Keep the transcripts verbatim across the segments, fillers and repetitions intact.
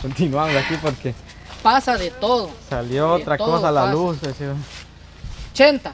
Continuamos aquí porque Pasa de todo. salió De otra todo cosa a la pasa. luz. decía. Chenta.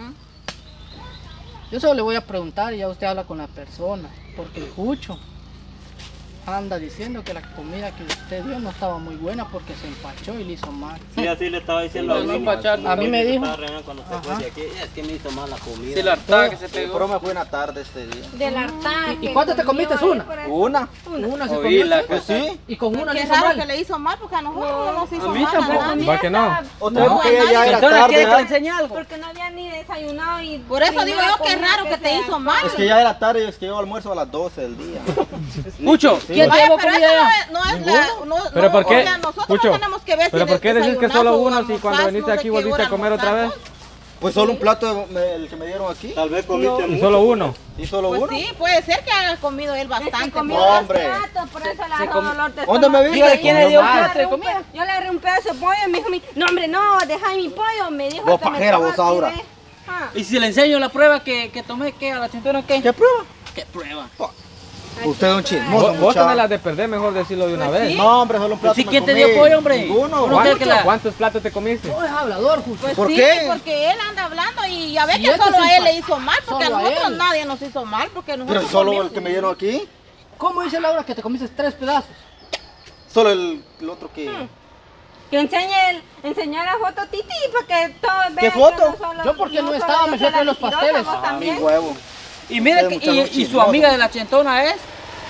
Yo solo le voy a preguntar y ya usted habla con la persona. Porque el Jucho anda diciendo que la comida que usted dio no estaba muy buena porque se empachó y le hizo mal. Sí, así le estaba diciendo Sí, a a mí. empachar. A mí me dijo. Estaba regañando cuando se fue de aquí. Es que me hizo mal la comida. Sí, la hartada que se pegó. Pero me fue una tarde este día. Del hartaje. ¿Y cuánto te comiste? ¿Una? ¿Una? Una se Oí la comió. Pues sí. Y con una le Qué hizo raro mal. que le hizo mal porque a nosotros no nos hizo a mí mal tampoco. a nadie. ¿Va que no? Otra No, vez que a ya era Entonces, ¿quiere tarde. que le ¿ah? enseñe algo? Porque no había ni desayunado y... Por eso digo yo que es raro que te hizo mal. Es que ya era tarde y es que yo almuerzo a las doce del día. Mucho. ¿Quién Vaya, llevó pero comida eso no ya? es, no es la... No, ¿Pero no, por qué? O sea, nosotros Pucho, no tenemos que ver ¿pero si por qué decís que desayunas solo o uno si cuando almorzás, viniste no sé aquí qué volviste hora a comer otra vez? almorzás? Pues solo un plato me- el que me dieron aquí. Tal vez comiste ¿Y mucho. solo uno? ¿Y solo Pues uno? sí, puede ser que haya comido él bastante. comió No, hombre. Bastante, por eso le Se agarró comió- dolor de ¿Dónde me estómago. viste? Diga, ¿quién le dio un Comió plato de Yo le comida? agarré un- Yo le agarré un pedazo de pollo y me dijo, mi- no hombre, no, deja mi pollo, me dijo. Vos hasta me pajera, tocó vos, aquí, Aura. ve. Ah. Y si le enseño la prueba que, que tomé, ¿qué? ¿A la chentona qué? ¿Qué prueba? ¿Qué prueba? Usted es un chismoso, Vos, vos tenés muchacho. las de perder, mejor decirlo de una Pues vez. sí. No, hombre, solo un plato Sí, me ¿quién te comí. dio pollo, hombre? Ninguno. Uno ¿Cuántos, que la- cuántos platos te comiste? No es hablador, Jucho. Pues ¿Por sí, qué? porque él anda hablando y ya ve Si que este solo es el a él pa- le hizo mal, porque a solo a nosotros él. nadie nos hizo mal, porque nosotros Pero solo comimos. el que me dieron aquí. ¿Cómo dice Laura que te comiste tres pedazos? Solo el, el otro que... Que enseñe el, enseñar la foto Titi para que todos vean. ¿Qué foto? que no solo- Yo porque no solo estaba, yo me soy fui a la traer los mentirosa, pasteles. vos Ah, mi también. huevo. Y mira, Ustedes que, y, muchachos y su chismosos. amiga de la chentona es.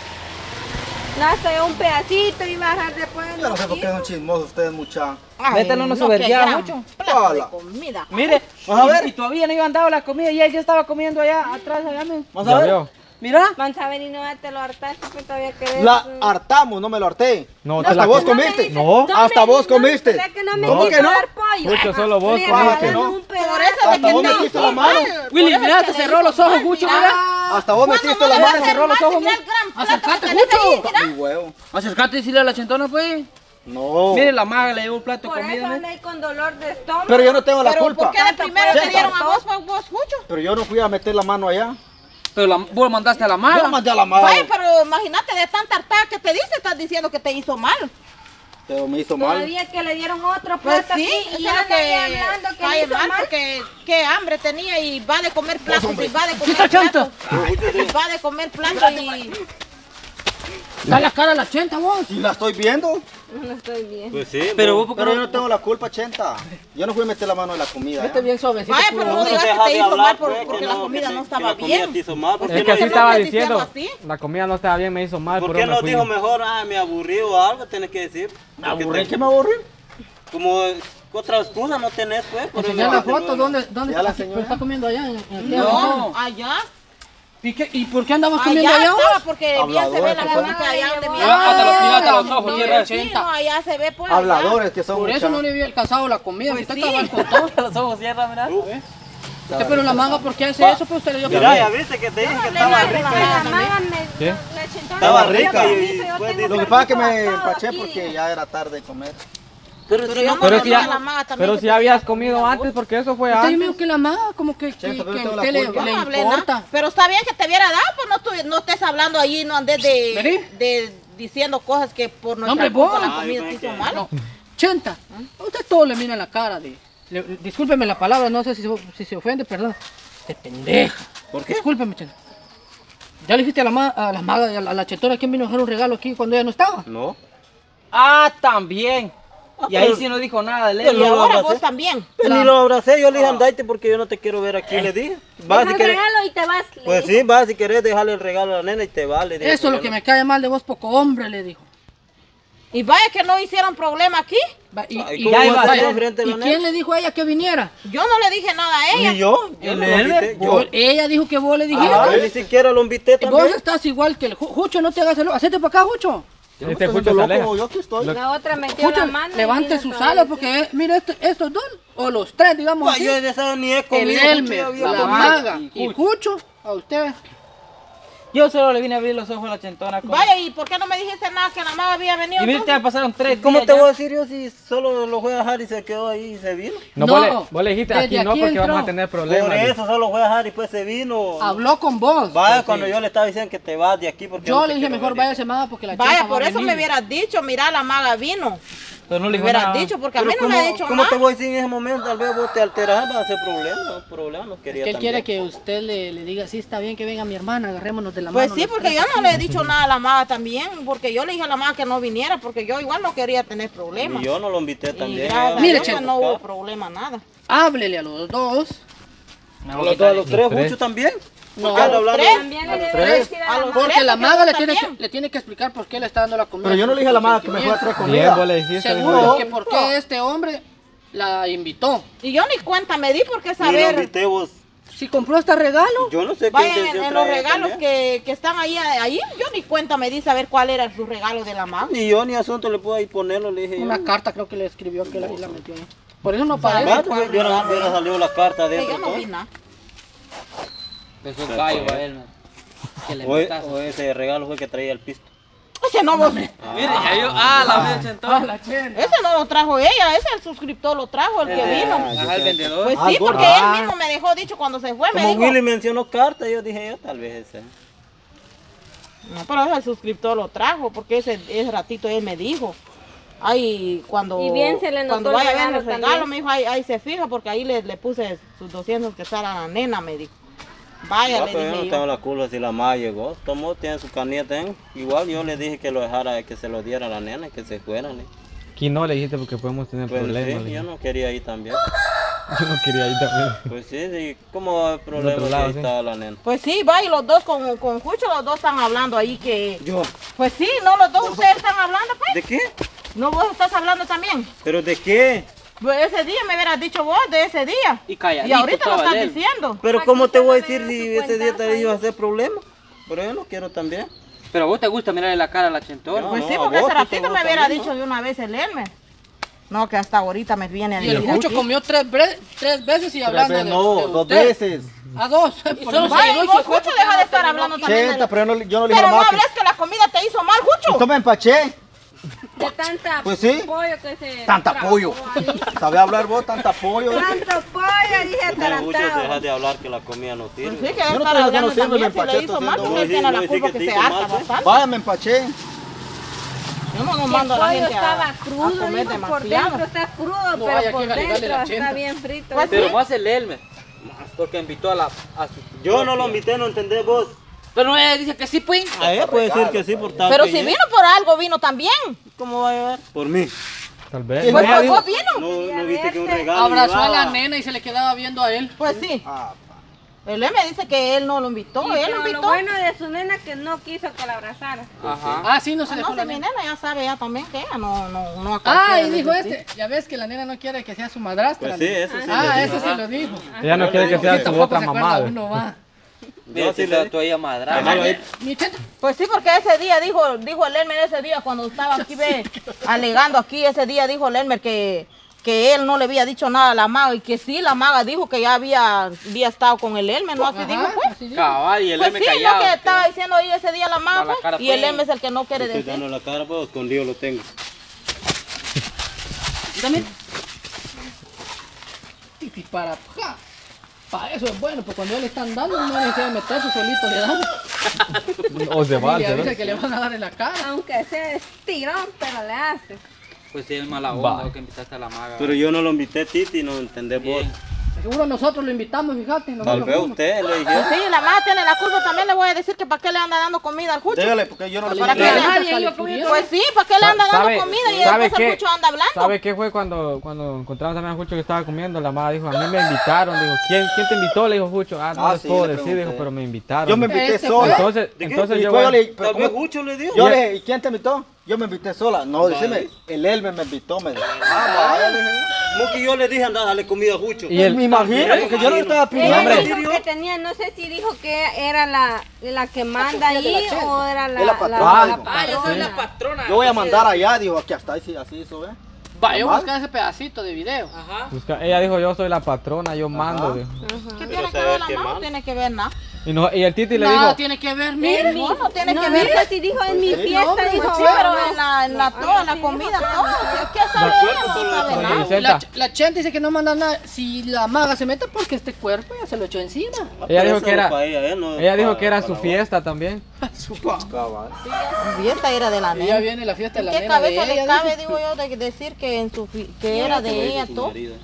Hasta un pedacito y bajar después. Yo no sé por qué son chismosos ustedes, muchachos. Mételo, no soberbia mucho. Plato de Hola. comida. Mire, Vamos a ver. y, y todavía no iban dado la comida y él ya estaba comiendo allá atrás, allá. me- Vamos ¿Ya a ver. vio? Mira. Van a ver y no te lo hartaste, que todavía querés. La hartamos, no me lo harté. No, te Hasta la vos com- comiste. No. Hasta vos comiste. ¿Verdad que no me ¿Cómo quiso que no? dar pollo? Mucho, solo vos Le comiste. regalaron ¿no? un pedazo. Por eso Hasta vos metiste la mano. Willy, mira, te cerró los ojos, Gucho, mira. Hasta vos metiste la mano. cerró los ojos, Acércate, Jucho. Mi huevo. Acércate y decirle a la chentona, pues. No. Mire, la maga le llevó un plato de Por eso comida. anda ¿ve? ahí con dolor de estómago. Pero yo no tengo la Pero culpa. ¿por qué de primero te Chenta. dieron a vos, vos, vos, Jucho? Pero yo no fui a meter la mano allá. Pero la, vos mandaste a la Yo maga. mandé a la mano. Vaya, pero imagínate de tanta hartada que te dice, estás diciendo que te hizo mal. Pero me hizo mal. Todavía que le dieron otro Pues plato sí, aquí eso y es lo anda eh, ahí que hablando que pues, le cae hizo ah, mal. pues, Porque qué hambre tenía y va de comer platos y va de Quita comer chanta. platos. Y va de comer platos y... Da la cara a la chenta, vos. Si la estoy viendo. No estoy bien. Pues sí. Pero vos- vos, ¿por qué Pero yo no? no tengo la culpa, Chenta. Yo no fui a meter la mano en la comida. Vete ¿eh? bien suavecito. Vaya, puro pero no oso. digas que deja te de hizo hablar, mal por- pues, que porque la comida que no te- estaba que la comida bien. te hizo mal. ¿Por Es qué que no así dijo- estaba estás diciendo diciendo. así? La comida no estaba bien, me hizo mal. ¿Por por qué eso me no fui. dijo mejor, ah, me aburrí o algo? Tenés que decir. ¿Me aburrí? ¿Qué me aburrí? Como otra excusa no tenés, pues. por Enseñar eso la te foto, lo- ¿dónde, dónde Ya la está? señora. Pero está comiendo allá en, en el No, allá. ¿Y, qué, ¿Y por qué andamos comiendo Allá allá estaba vos? porque bien se ve la Habladores, boca allá donde mi Mira, hasta los- mira, hasta los Ah, ojos, no, cierra. Sí, chenta. no, allá se ve pues allá. Habladores que son Por eso no muchachos. le había alcanzado la comida. Pues Usted sí. cabal con todo. Los ojos cierra, mira. Usted, pero la manga, ¿por qué hace eso? Pues usted le dio Mira, ya comida. viste que te dije que Le estaba digo, rica. la maga me- ¿Qué? la chentona Estaba me dio rica y- permiso, y yo después tengo dice- Lo que pasa es que me permiso todo empaché aquí. porque ya era tarde de comer. Pero Pero si yo no, no Pero le si digo ya- a la maga también Pero que si te habías diga comido comida, antes, vos. porque eso fue Usted antes. dijo que la manga, como que, que, Chenta, pero que yo tengo usted la le, culpa. le No hablé importa. nada. Pero está bien que te hubiera dado, pues no, tu- no estés hablando allí, no andes Vení. de, de diciendo cosas que por nuestra hombre, culpa vos. la Ah, comida yo te pensé hizo que- mal. No. Chenta, a usted todo le mira la cara de... le- discúlpeme la palabra, no sé si, se- si se ofende, perdón. De pendeja. ¿Por qué? Discúlpeme, Chenta. ¿Ya le dijiste a la, ma- a la maga, a la, a la chetona, quién vino a dejar un regalo aquí cuando ella no estaba? No. Ah, también. Y ahí sí no dijo nada. Le Pero Y no lo ahora abracé. vos también. Pero ni lo abracé, yo le dije andate porque yo no te quiero ver aquí, le dije. Vas Deja si el querés. regalo y te vas. le Pues dije. sí, vas si querés dejarle el regalo a la nena y te va, le dije. Eso es lo que porque me cae mal de vos, poco hombre, le dijo. Y vaya que no hicieron problema aquí. Va, Y, Ay, y- ¿cómo ya vas iba a a hacer ser. enfrente de ¿Y la quién nena? le dijo a ella que viniera? Yo no le dije nada a no. ella. Ni yo, yo ¿El no lo Elber? invité. Yo- Yo, ella dijo que vos le dijiste. Ah, yo ni siquiera lo invité Vos también. estás igual que el Ju- Jucho, no te hagas el loco. Hacete para acá, Jucho. Yo me Este estoy Jucho haciendo se aleja. loco, yo aquí estoy. Lo- La otra metió Jucho, la mano. y levante vino sus otra alas vez. porque, eh, mira, esto- estos dos, o los tres, digamos Pa, así. yo de esa ni he El comido. Jucho, ya Elmer, había la comido. maga y Jucho, a usted. Yo solo le vine a abrir los ojos a la chentona. como- Vaya, ¿y por qué no me dijiste nada que la mamá había venido? Y mira, entonces? ya pasaron tres ¿Cómo días te ya. voy a decir yo si solo lo fue a dejar y se quedó ahí y se vino? No, No, vos, le, vos le dijiste desde aquí no aquí porque vamos entró. a tener Por problemas. dijo. eso solo fue a dejar y después se vino. Habló con vos. Vaya, Pues, cuando sí. yo le estaba diciendo que te vas de aquí porque Yo no le te dije quiero mejor ver. vaya semana porque la Vaya, chenta va por a eso me venir. hubieras dicho, mira, la maga vino. Pero no le Me dijo hubieras nada. dicho, porque a Pero mí no ¿cómo, me ha dicho ¿cómo nada. te voy a decir en ese momento? Tal vez vos te alteras, va a ser problema. Problema, no quería Que él también. quiere que usted le, le diga, sí, está bien que venga mi hermana, agarrémonos de la Pues mano. sí, los porque tres yo no así. le he dicho nada a la maga también, porque yo le dije a la maga que no viniera, porque yo igual no quería tener problemas. Y yo no lo invité Y también. gracias a Mire, Dios, Che- pues, no hubo problema, nada. Háblele a los dos. Me ¿A voy a los, quitar a los el- tres, tres. Jucho también? No, ¿Por qué anda a los hablando? tres. También A le los debe tres. decir a A la los mamá. Porque la porque maga le vos tiene, que, también. le tiene que explicar por qué le está dando la comida. Pero yo no le dije a la maga que me fue a traer Bien, comida. vos le dijiste. Seguro dijo. que por qué este hombre la invitó. Y yo ni cuenta me di porque Ni lo saber. invité vos. Si compró este regalo, Yo no sé qué Vaya, en, intención en los traía regalos también. que, que están ahí, ahí, yo ni cuenta me di saber cuál era su regalo de la maga. Ni yo ni asunto le puedo ahí ponerlo, le dije una yo. carta creo que le escribió que la, y la metió ahí. Por eso no Va, parece. pues, hubiera, hubiera salido la carta Que dentro. yo no vi nada. Es un gallo para él, man. Que le O, e- putazo. o ese regalo fue que traía el pisto. Ese no, vos- Mire, ya yo. Ah, la veo chentona. la chenta. ese no lo trajo ella, ese el suscriptor lo trajo, el que vino. Ajá, el vendedor. Pues Ah, sí, gordo. porque Ah. él mismo me dejó dicho cuando se fue, me Como dijo. Willy mencionó carta, yo dije yo tal vez ese. No, pero ese el suscriptor lo trajo, porque ese, ese ratito él me dijo. Ay, cuando, Y bien se le notó cuando el vaya a ver regalo el regalo, también. me dijo, ahí, ahí se fija, porque ahí le, le puse sus doscientos que sale a la nena, me dijo. Vaya, No, le pero yo dije no yo. tengo la culpa si la madre llegó. Tomó, tiene su caneta, ¿eh? Igual yo le dije que lo dejara, que se lo diera a la nena, que se fueran. ¿eh? Aquí no le dijiste porque podemos tener Pues problemas. sí, le yo dije. no quería ir también. Yo no quería ir también. Pues sí, sí, ¿cómo va a haber problema otro si lado, ahí sí. está la nena? Pues sí, va, y los dos con, con Jucho, los dos están hablando ahí que... Yo. Pues sí, no, los dos ustedes están hablando, pues. ¿De qué? No, vos estás hablando también. ¿Pero de qué? Pues ese día me hubieras dicho vos, de ese día. Y calladito Y ahorita lo estaba estás él. diciendo. Pero Aquí ¿cómo te solo voy a le decir dio si su ese día te cuentazo iba a ahí. hacer problema? Pero yo no quiero también. Pero a vos te gusta mirarle la cara a la chentona. No, Pues sí, a porque vos ese sí te ratito me gusta hubiera a mí, dicho ¿no? de una vez el Elmer. No, que hasta ahorita me viene a Y el decir. mucho comió tres, bre- tres veces y hablando de, No, de dos usted. veces. A dos. Por eso Vaya, se y vos, Jucho, deja de estar hablando también. Chenta, de- pero yo no, yo no le dije Pero a no la maga que... hables que la comida te hizo mal, Jucho. Esto me empaché. De tanta Pues sí. pollo que se Tanta trabajó pollo. ahí. ¿Sabe hablar vos? Tanta pollo. Tanto pollo, dije Pero muchos dejas atarantado. de hablar que la comida no Pues sirve. sí, que Yo debe no estar estoy diciendo hablando que sirve, también me si le empaché, hizo estoy mal, haciendo- porque él No, tiene no la dice culpa que que te se hizo harta mal, pues. bastante. Vaya, me empaché. Yo no no El mando a la pollo gente a, estaba a crudo, comer dijo, por demasiado. dentro está crudo, No vaya pero que por iba a llegarle la dentro chenta. está bien frito. Pues Pero sí. más el Elmer. Más porque invitó a la. A su Yo no lo propia. invité, no entendés vos. Pero ella dice que sí, pues. A ella puede decir que sí por tal Pero que si ella- vino por algo, vino también. ¿Cómo va a llevar? Por mí. Tal vez. Pues Ella por dijo- vos vino. No, no viste que un verte. regalo abrazó a la llevaba. nena y se le quedaba viendo a él. Pues sí. Ah, Él me dice que él no lo invitó, Y él pero lo lo invitó. bueno de su nena que no quiso que la abrazara. Ajá. Ah, sí, no se Ah, dejó no, la si mi nena. nena ya sabe ya también que ella no, no, no a Ah, cualquiera y le dijo dice este, ya ves que la nena no quiere que sea su madrastra. Pues sí, eso sí. Ah, le eso digo. sí lo dijo. Ella no quiere que sea Sí, su tampoco otra se acuerda mamá. uno, va. Mira, Yo sí si le- le tu ella madra. Llámalo ahí. Mi chenta, Pues sí, porque ese día dijo, dijo el Elmer ese día cuando estaba aquí ve, alegando aquí, ese día dijo el Elmer que, que él no le había dicho nada a la maga y que sí, la maga dijo que ya había, había estado con el Elmer, ¿no? Así Ajá, dijo pues. así dijo. Cabal, y el Pues Elmer sí, callado. lo que estaba diciendo ahí ese día la maga Da la pues, cara, y el pues. Elmer es el que no quiere Estoy decir. dando la cara, pues escondido lo tengo. También. Titi para ja. Para eso es bueno, porque cuando él le están dando, no necesita meterse, solito le dan. O se va, Y le se va. avisa que le van a dar en la cara. Aunque sea estirón, pero le hace. Pues sí, es mala onda Va. que invitaste a la maga. Pero yo no lo invité, Titi, no entendés vos. Bien. Seguro nosotros lo invitamos, fíjate. Tal nosotros vez fuimos. usted le Pues dijeron. sí, la maga tiene la culpa, también le voy a decir que para qué le anda dando comida al Jucho. Dígale, porque yo no le Para Pero que dije. le- nadie iba a comer. Pues sí, ¿para qué le anda dando ¿Sabe- comida y sabe después el qué? Jucho anda hablando? ¿Sabe qué fue cuando, cuando encontramos también a Jucho que estaba comiendo? La mamá dijo, a mí me invitaron. Dijo, ¿quién, ¿quién te invitó? Le dijo Jucho. Ah, no Ah, les sí, puedo le decir, pregunté. dijo, pero me invitaron. Yo me invité Este sola. Entonces, ¿De qué? entonces Y yo después yo voy- le- Tal ¿cómo- vez Jucho le dio. Yo le dije, ¿y quién te invitó? Yo me invité sola. No, Vale. decime, el Elmer me invitó, me dijo. Ah, vaya, le dije. ¿Cómo que yo le dije andar a darle comida a Jucho? Y el- Me imagino, porque yo no estaba Ella pidiendo. dijo que tenía, no sé si dijo que era la, la que manda de la ahí chela. o era la, Es la patrona, dijo. patrona. patrona. Yo voy a mandar allá, dijo, aquí hasta ahí, sí, así eso, ¿eh? Va, yo voy a mal. buscar ese pedacito de video. Ajá. Busca- ella dijo, yo soy la patrona, yo mando. dijo. ¿Qué Pero tiene que saber ver la qué mano? más. No tiene que ver nada. Y, no, y el Titi le Nada dijo, tiene que ver, En mire. mi- No, no tiene no, que ver. mira, si dijo en mi fiesta, dijo, Sí, pero en la, en la, toda en la comida, todo. ¿Qué sabe ella? No sabe Doña nada. Liseta, La, ch- la Chente dice que no manda nada. Si la maga se mete porque este cuerpo ya se lo echó encima. Ah, ella pero dijo eso que es era, para ella, ¿eh? No es ella dijo para- que era para su vos. fiesta también. Cabal. Y esta era de la Y ya nena. viene la fiesta de ¿En la qué nena de cabeza le ella. cabe, dice. digo yo, de decir que, en su, fi- que Ya era se de lo hizo ella su todo? marido.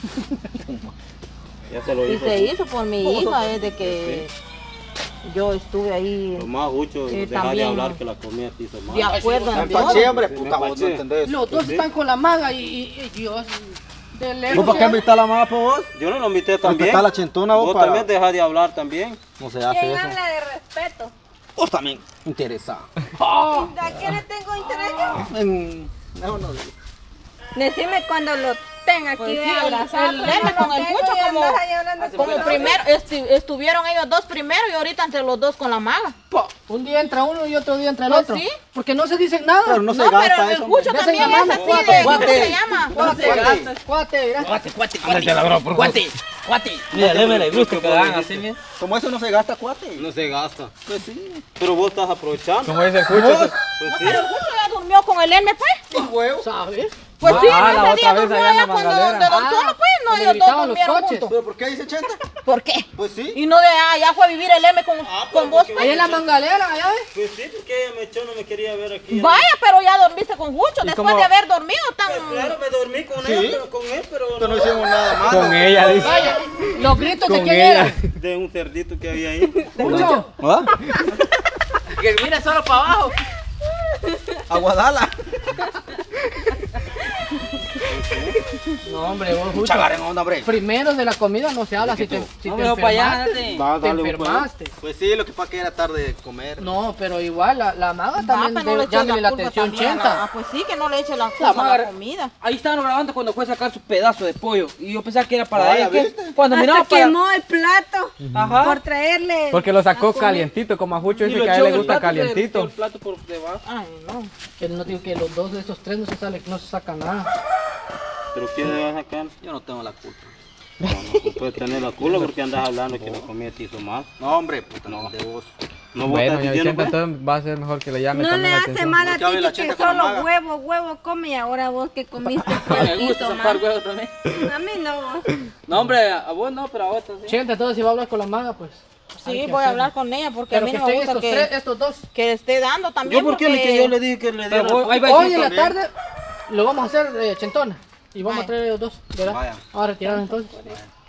Ya se lo Y hizo. se hizo por mi hija, es de que yo estuve ahí Lo más mucho Sí, dejar de también. hablar que la comida te hizo mal. de acuerdo Me en todo. empaché, hombre, Sí, puta, me vos no empaché. entendés. Los dos están con la maga y, y- y Dios. De lejos. ¿Vos para qué ya- invitar a la mamá por vos? Yo no lo invité también. Respetar la chentona vos Vos para- también dejar de hablar también. No se hace ¿Quién eso. habla de respeto? Vos también. Interesado. ¿A qué le tengo interés yo? En- No, no. Decime cuando lo tenga aquí Pues de sí, el- abrazar. el pero nene no con lo el tengo pucho y como- andas ahí hablando Como con- primero esti- estuvieron ellos dos primero y ahorita entre los dos con la maga. Po, un día entra uno y otro día entra el Pues otro. sí. Porque no se dicen nada. Pero no se No, pero gasta el eso. hombre. Cucho Ya se también es llamamos así cuate, de, ¿cómo cuate. se llama? Cuate, Cuate. cuate, mira. Cuate, cuate, cuate. Cuate, cuate. Mira, a él me le gusta que hagan así, mira. Como eso no se gasta, cuate. No se gasta. Pues sí. Pero vos estás aprovechando. como dice Cucho, Vos, Pues No, sí. pero el Cucho ya durmió con el Hermes, pues. huevo. ¿Sabes? Pues Ah, sí, la ese otra día vez durmió allá en allá la cuando Magdalena. de Don Ah, Tono, pues, no, cuando ellos dos gritaban los durmieron coches. juntos. ¿Pero por qué dice chenta? ¿Por qué? Pues sí. Y no de allá fue a vivir el Hermes con, Ah, con pero vos, porque- pues. Ahí en la mangalera, allá ves. Pues sí, porque ella me echó, no me quería ver aquí. Vaya, pero ya dormiste con Cucho ¿Y después cómo? de haber dormido tan... Claro, me dormí con Sí. él, pero con él, pero Pero no hicimos nada malo. con ella, dice. Vaya, los gritos de Con quién ella. eran. de un cerdito que había ahí. Mucho. ¿Ah? Que mira solo para abajo. Aguadala. No, hombre, vos, Jucho. Chagar en onda, hombre. Primero de la comida no se habla si te, si No te me voy para allá, enfermaste. date. Va, Te dale, pues. enfermaste. Pues sí, lo que pasa que era tarde de comer. No, pero igual, la, la maga Ah, también pero no le debe eche llámele la culpa atención también a la- chenta. ah, pues sí, que no le eche la La culpa a la maga- comida. Ahí estaban grabando cuando fue a sacar su pedazo de pollo. Y yo pensaba que era para Vaya, ella. ¿qué? ¿viste? Cuando Hasta miramos para... quemó el plato Ajá. por traerle. Porque lo sacó a comer. calientito, como a Jucho Y dice lo que a él echó le en el gusta plato, se le metió calientito. el plato por debajo. Ay, no. Que no digo que los dos de estos tres no se sale, no se saca nada. Pero ¿quién le va a sacar? Yo no tengo la culpa. No, no, tú puedes tener la culpa porque andas hablando que la comida te hizo mal. No, hombre, puta, no. De vos. No vos Bueno, estás doña diciendo, Vicenta, pues. entonces va a ser mejor que le llame No también le la hace atención. mal a ¿Por qué hable la ti que chenta con la solo maga? huevo, huevo come y ahora vos que comiste Me gusta puerquito, zampar man. huevos también. A mí no. No, hombre, a vos no, pero a vos sí. Chenta, entonces si va a hablar con la maga, pues. hay Sí, que voy a hacerlo. hablar con ella porque Pero a mí que no me estén gusta estos que, tres, estos dos. que le esté dando también. Yo, ¿por qué? porque... Que yo le dije que le diera. Pero ahí va Hoy en la también. tarde lo vamos a hacer eh, chentona. Y vamos Vaya. a traer los dos, ¿verdad? Vaya. Vamos a retirar entonces. Vaya.